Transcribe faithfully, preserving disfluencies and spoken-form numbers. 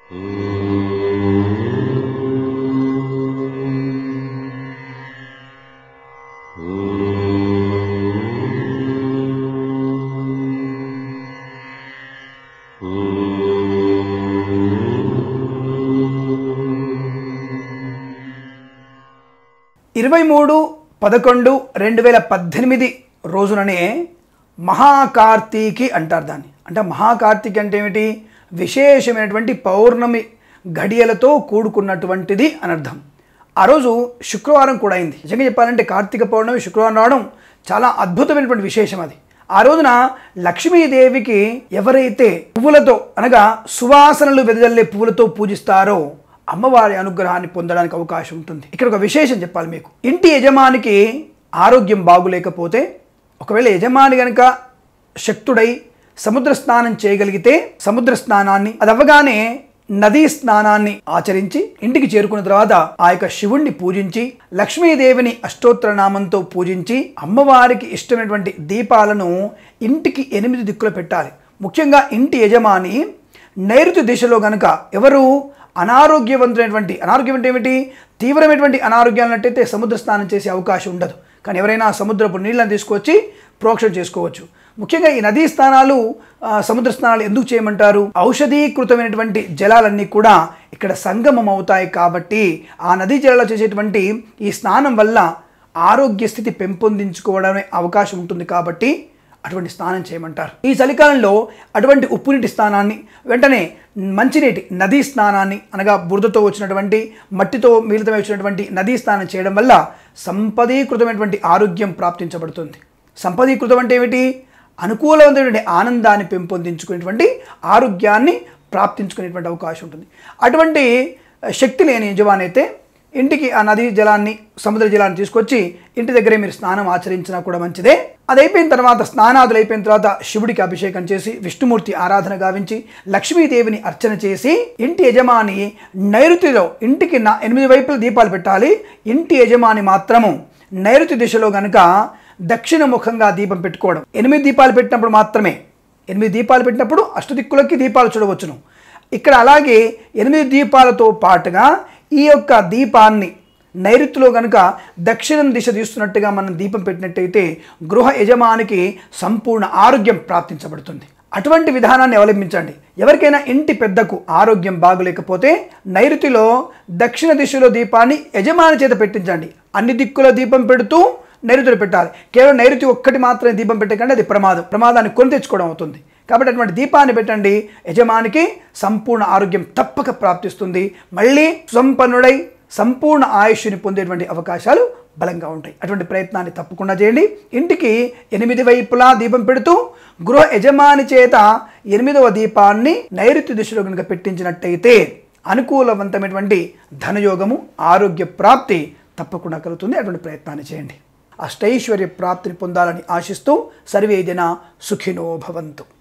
ఇరవై మూడు పదకొండు రెండు వేల పద్దెనిమిది రోజుననే మహాకార్తీకి అంటారు దాన్ని. అంటే మహాకార్తీకి అంటే ఏమిటి? విశేషమైనటువంటి పౌర్ణమి ఘడియలతో కూడుకున్నటువంటిది అని అర్థం. ఆ రోజు శుక్రవారం కూడా అయింది. నిజంగా చెప్పాలంటే కార్తీక పౌర్ణమి శుక్రవారం రావడం చాలా అద్భుతమైనటువంటి విశేషం అది. ఆ రోజున లక్ష్మీదేవికి ఎవరైతే పువ్వులతో అనగా సువాసనలు వెదజల్లే పువ్వులతో పూజిస్తారో అమ్మవారి అనుగ్రహాన్ని పొందడానికి అవకాశం ఉంటుంది. ఇక్కడ ఒక విశేషం చెప్పాలి మీకు. ఇంటి యజమానికి ఆరోగ్యం బాగులేకపోతే, ఒకవేళ యజమాని కనుక శక్తుడై సముద్ర స్నానం చేయగలిగితే సముద్ర స్నానాన్ని, అది అవ్వగానే నదీ స్నానాన్ని ఆచరించి ఇంటికి చేరుకున్న తర్వాత ఆ యొక్క శివుణ్ణి పూజించి లక్ష్మీదేవిని అష్టోత్తర నామంతో పూజించి అమ్మవారికి ఇష్టమైనటువంటి దీపాలను ఇంటికి ఎనిమిది దిక్కులు పెట్టాలి. ముఖ్యంగా ఇంటి యజమాని నైరుతి దిశలో గనుక ఎవరు అనారోగ్యవంతులైనటువంటి, అనారోగ్యం అంటే ఏమిటి? తీవ్రమైనటువంటి అనారోగ్యాలు అన్నట్టయితే సముద్ర స్నానం చేసే అవకాశం ఉండదు. కానీ ఎవరైనా సముద్రపు నీళ్ళని తీసుకొచ్చి ప్రోక్షణ చేసుకోవచ్చు. ముఖ్యంగా ఈ నదీ స్నానాలు, సముద్ర స్నానాలు ఎందుకు చేయమంటారు? ఔషధీకృతమైనటువంటి జలాలన్నీ కూడా ఇక్కడ సంగమం అవుతాయి కాబట్టి ఆ నదీ జలాలు చేసేటువంటి ఈ స్నానం వల్ల ఆరోగ్య స్థితి పెంపొందించుకోవడమే అవకాశం ఉంటుంది కాబట్టి అటువంటి స్నానం చేయమంటారు. ఈ చలికాలంలో అటువంటి ఉప్పునీటి స్నానాన్ని, వెంటనే మంచినీటి నదీ స్నానాన్ని అనగా బురదతో వచ్చినటువంటి మట్టితో మిళితమై వచ్చినటువంటి నదీ స్నానం చేయడం వల్ల సంపదీకృతమైనటువంటి ఆరోగ్యం ప్రాప్తించబడుతుంది. సంపదీకృతం అంటే ఏమిటి? అనుకూలమైనటువంటి ఆనందాన్ని పెంపొందించుకునేటువంటి ఆరోగ్యాన్ని ప్రాప్తించుకునేటువంటి అవకాశం ఉంటుంది. అటువంటి శక్తి లేని యజమాని అయితే ఇంటికి ఆ నదీ జలాన్ని, సముద్ర జలాన్ని తీసుకొచ్చి ఇంటి దగ్గరే మీరు స్నానం ఆచరించినా కూడా మంచిదే. అది అయిపోయిన తర్వాత, స్నానాదులు అయిపోయిన తర్వాత శివుడికి అభిషేకం చేసి విష్ణుమూర్తి ఆరాధన గావించి లక్ష్మీదేవిని అర్చన చేసి ఇంటి యజమాని నైరుతిలో, ఇంటికి నా ఎనిమిది వైపుల దీపాలు పెట్టాలి. ఇంటి యజమాని మాత్రము నైరుతి దిశలో గనుక దక్షిణ ముఖంగా దీపం పెట్టుకోవడం. ఎనిమిది దీపాలు పెట్టినప్పుడు మాత్రమే, ఎనిమిది దీపాలు పెట్టినప్పుడు అష్టదిక్కులకి దీపాలు చూడవచ్చును. ఇక్కడ అలాగే ఎనిమిది దీపాలతో పాటుగా ఈ యొక్క దీపాన్ని నైరుతిలో కనుక దక్షిణం దిశ తీస్తున్నట్టుగా మనం దీపం పెట్టినట్టయితే గృహ యజమానికి సంపూర్ణ ఆరోగ్యం ప్రాప్తించబడుతుంది. అటువంటి విధానాన్ని అవలంబించండి. ఎవరికైనా ఇంటి పెద్దకు ఆరోగ్యం బాగలేకపోతే నైరుతిలో దక్షిణ దిశలో దీపాన్ని యజమాని చేత పెట్టించండి. అన్ని దిక్కుల దీపం పెడుతూ నైరుతిలో పెట్టాలి. కేవలం నైరుతి ఒక్కటి మాత్రమే దీపం పెట్టకండి, అది ప్రమాదం, ప్రమాదాన్ని కొని తెచ్చుకోవడం అవుతుంది. కాబట్టి అటువంటి దీపాన్ని పెట్టండి. యజమానికి సంపూర్ణ ఆరోగ్యం తప్పక ప్రాప్తిస్తుంది. మళ్ళీ సంపన్నుడై సంపూర్ణ ఆయుష్ని పొందేటువంటి అవకాశాలు బలంగా ఉంటాయి. అటువంటి ప్రయత్నాన్ని తప్పకుండా చేయండి. ఇంటికి ఎనిమిది వైపులా దీపం పెడుతూ గృహ యజమాని చేత ఎనిమిదవ దీపాన్ని నైరుతి దిశలో కనుక పెట్టించినట్టయితే అనుకూలవంతమైనటువంటి ధనయోగము, ఆరోగ్య ప్రాప్తి తప్పకుండా కలుగుతుంది. అటువంటి ప్రయత్నాన్ని చేయండి. అష్టైశ్వర్య ప్రాప్తిని పొందాలని ఆశిస్తూ సర్వే జన సుఖినో భవంతు.